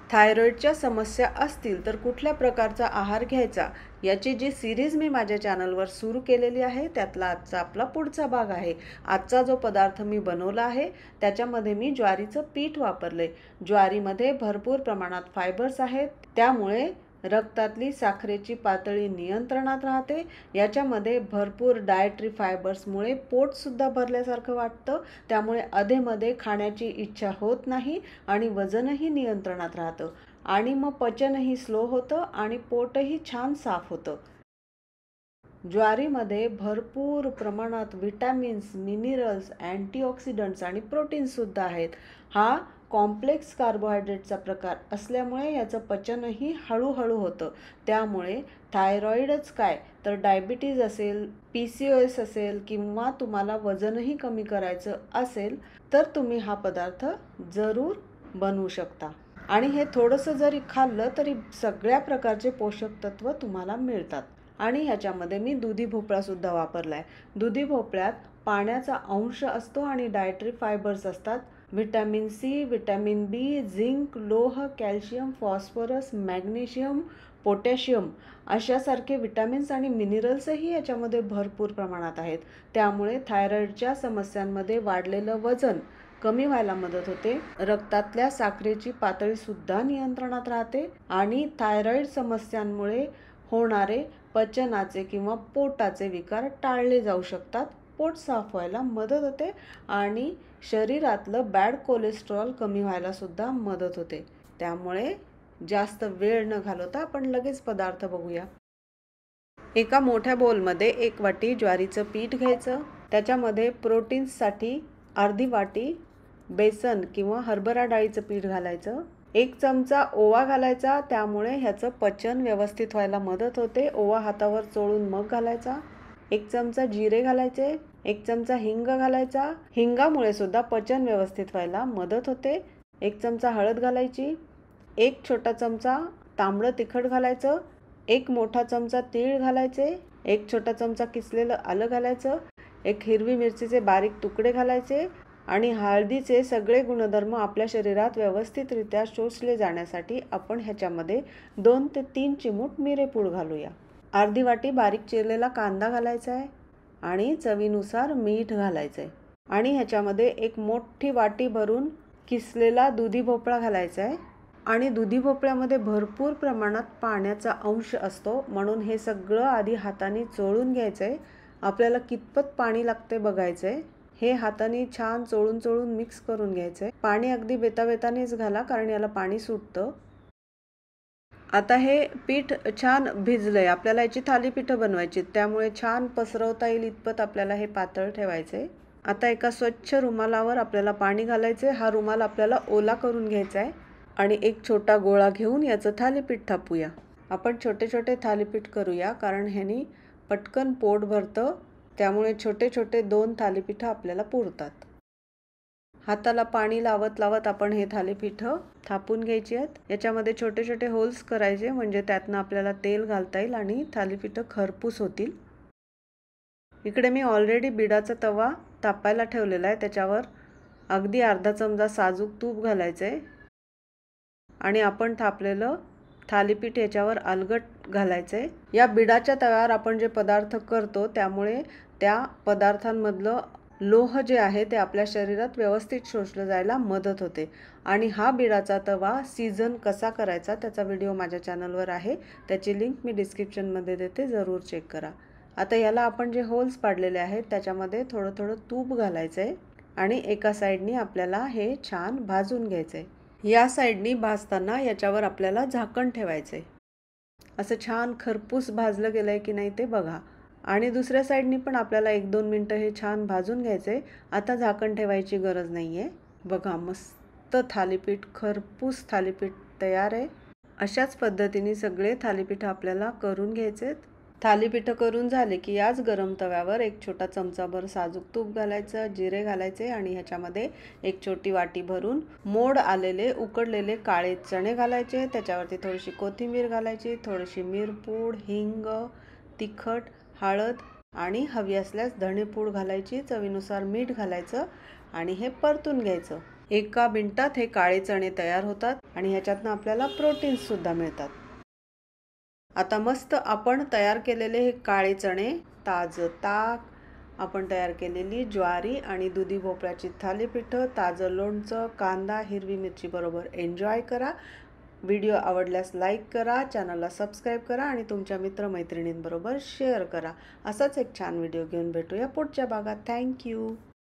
थायरॉईडच्या समस्या असतील तर कुठल्या प्रकारचा आहार घ्यायचा याची जी सिरीज मी माझ्या चॅनलवर सुरू केलेली आहे त्यातला आजचा आपला पुढचा भाग आहे। आजचा जो पदार्थ मी बनवला आहे त्याच्यामध्ये मी ज्वारीचं पीठ वापरले। ज्वारीमध्ये भरपूर प्रमाणात फायबर्स आहेत, त्यामुळे रक्तातली साखरेची पातळी नियंत्रणात राहते। याच्यामध्ये भरपूर डायटरी फायबर्समुळे पोट सुद्धा भरल्यासारखं वाटतं, त्यामुळे अधेमध्ये खाण्याची इच्छा होत नाही आणि वजनही नियंत्रणात राहतं आणि मग पचनही स्लो होतं आणि पोटही छान साफ होतं। ज्वारीमध्ये भरपूर प्रमाणात विटॅमिन्स, मिनरल्स, अँटीऑक्सिडंट्स आणि प्रोटीन्स सुद्धा आहेत। हा कॉम्प्लेक्स कार्बोहायड्रेटचा प्रकार असल्यामुळे याचं पचनही हळूहळू होतं, त्यामुळे थायरॉईडच काय तर डायबिटीज असेल, PCOS असेल किंवा तुम्हाला वजनही कमी करायचं असेल तर तुम्ही हा पदार्थ जरूर बनवू शकता आणि हे थोडंसं जरी खाल्लं तरी सगळ्या प्रकारचे पोषक तत्व तुम्हाला मिळतात। आणि ह्याच्यामध्ये मी दुधी भोपळा सुद्धा वापरलाय। दुधी भोपळ्यात पाण्याचा अंश असतो आणि डायटरी फायबर्स असतात। Vitamin C, vitamin B, zinc, लोह, कॅल्शियम, फॉस्फरस, मॅग्नेशियम, पोटॅशियम अशासारखे विटॅमिन्स आणि मिनरल्सही याच्यामध्ये भरपूर प्रमाणात आहेत, त्यामुळे थायरॉईडच्या समस्यांमध्ये वाढलेलं वजन कमी व्हायला मदत होते। रक्तातल्या साखरेची पातळी सुद्धा नियंत्रणात राहते आणि थायरॉईड समस्यांमुळे होणारे पचनाचे किंवा पोटाचे विकार टाळले जाऊ शकतात। पोट साफ व्हायला मदत होते आणि शरीरातलं बॅड कोलेस्ट्रॉल कमी व्हायला सुद्धा मदत होते। त्यामुळे जास्त वेळ न घालवता आपण लगेच पदार्थ बघूया। एका मोठ्या बोलमध्ये 1 वाटी ज्वारीचं पीठ घ्यायचं, त्याच्यामध्ये प्रोटीन्ससाठी अर्धी वाटी बेसन किंवा हरभरा डाळीचं पीठ घालायचं। 1 चमचा ओवा घालायचा, त्यामुळे ह्याचं पचन व्यवस्थित व्हायला मदत होते। ओवा हातावर चोळून मग घालायचा। 1 चमचा जिरे घालायचे, 1 चमचा हिंग घालायचा, हिंगामुळे सुद्धा पचन व्यवस्थित व्हायला मदत होते। 1 चमचा हळद घालायची, 1 छोटा चमचा तांबडं तिखट घालायचं, 1 मोठा चमचा तीळ घालायचे, 1 छोटा चमचा किसलेलं आलं घालायचं, 1 हिरवी मिरचीचे बारीक तुकडे घालायचे आणि हळदीचे सगळे गुणधर्म आपल्या शरीरात व्यवस्थितरित्या शोषले जाण्यासाठी आपण ह्याच्यामध्ये 2 ते 3 चिमूट मिरेपूड घालूया। अर्धी वाटी बारीक चिरलेला कांदा घालायचा आहे आणि चवीनुसार मीठ घालायचं आहे आणि ह्याच्यामध्ये 1 मोठी वाटी भरून किसलेला दुधी भोपळा घालायचा आहे आणि दुधी भोपळ्यामध्ये भरपूर प्रमाणात पाण्याचा अंश असतो, म्हणून हे सगळं आधी हाताने चोळून घ्यायचं आहे। आपल्याला कितपत पाणी लागते बघायचं आहे। हे हाताने छान चोळून चोळून मिक्स करून घ्यायचं आहे। पाणी अगदी बेताबेतानेच घाला, कारण याला पाणी सुटतं। आता हे पीठ छान भिजलंय, आपल्याला याची थालीपीठं बनवायची, त्यामुळे छान पसरवता येईल इतपत आपल्याला हे पातळ ठेवायचं आहे। आता एका स्वच्छ रुमालावर आपल्याला पाणी घालायचं आहे। हा रुमाल आपल्याला ओला करून घ्यायचा आहे आणि एक छोटा गोळा घेऊन याचं थालीपीठ थापूया। आपण छोटे छोटे थालीपीठ करूया, कारण ह्यानी पटकन पोट भरतं, त्यामुळे छोटे छोटे 2 थालीपीठं आपल्याला पुरतात। हाताला पाणी लावत लावत आपण हे थालीपीठं थापून घ्यायची आहेत। याच्यामध्ये छोटे छोटे होल्स करायचे, म्हणजे त्यातनं आपल्याला तेल घालता येईल आणि थालीपीठं खरपूस होतील। इकडे मी ऑलरेडी बिडाचा तवा तापायला ठेवलेला आहे, त्याच्यावर अगदी अर्धा चमचा साजूक तूप घालायचं आहे आणि आपण थापलेलं थालीपीठ याच्यावर अलगट घालायचं आहे। या बिडाच्या तव्यावर आपण जे पदार्थ करतो त्यामुळे त्या पदार्थांमधलं लोह जे आहे ते आपल्या शरीरात व्यवस्थित शोषलं जायला मदत होते आणि हा बिडाचा तवा सीझन कसा करायचा त्याचा व्हिडिओ माझ्या चॅनलवर आहे, त्याची लिंक मी डिस्क्रिप्शनमध्ये देते, जरूर चेक करा। आता याला आपण जे होल्स पाडलेले आहेत त्याच्यामध्ये थोडं थोडं तूप घालायचं आहे आणि एका साईडनी आपल्याला हे छान भाजून घ्यायचं आहे। या साईडनी भाजताना याच्यावर आपल्याला झाकण ठेवायचं आहे। असं छान खरपूस भाजलं गेलं आहे की नाही ते बघा आणि दुसऱ्या साईडनी पण आपल्याला 1-2 मिनटं हे छान भाजून घ्यायचं आहे। आता झाकण ठेवायची गरज नाही आहे। बघा, मस्त थालीपीठ, खरपूस थालीपीठ तयार आहे। अशाच पद्धतीने सगळे थालीपीठ आपल्याला करून घ्यायचे आहेत। थालीपीठ करून झाले की याच गरम तव्यावर 1 छोटा चमचाभर साजूक तूप घालायचं, जिरे घालायचे आणि ह्याच्यामध्ये 1 छोटी वाटी भरून मोड आलेले उकडलेले काळे चणे घालायचे। त्याच्यावरती थोडीशी कोथिंबीर घालायची, थोडीशी मिरपूड, हिंग, तिखट, हळद आणि हवी असल्यास धणेपूड घालायची, चवीनुसार मीठ घालायचं आणि हे परतून घ्यायचं। 1 मिनिटात हे काळे चणे तयार होतात आणि ह्याच्यातनं आपल्याला प्रोटीन्ससुद्धा मिळतात. आता मस्त आपण तयार केलेले हे काळे चणे, ताजं ताक, आपण तयार केलेली ज्वारी आणि दुधी भोपळ्याची थालीपीठं, ताजं लोणचं, कांदा, हिरवी मिरची बरोबर एन्जॉय करा. व्हिडिओ आवडल्यास लाईक करा, चॅनलला सबस्क्राईब करा आणि तुमच्या मित्रमैत्रिणींबरोबर शेअर करा. असाच एक छान व्हिडिओ घेऊन भेटूया पुढच्या भागात. थँक्यू.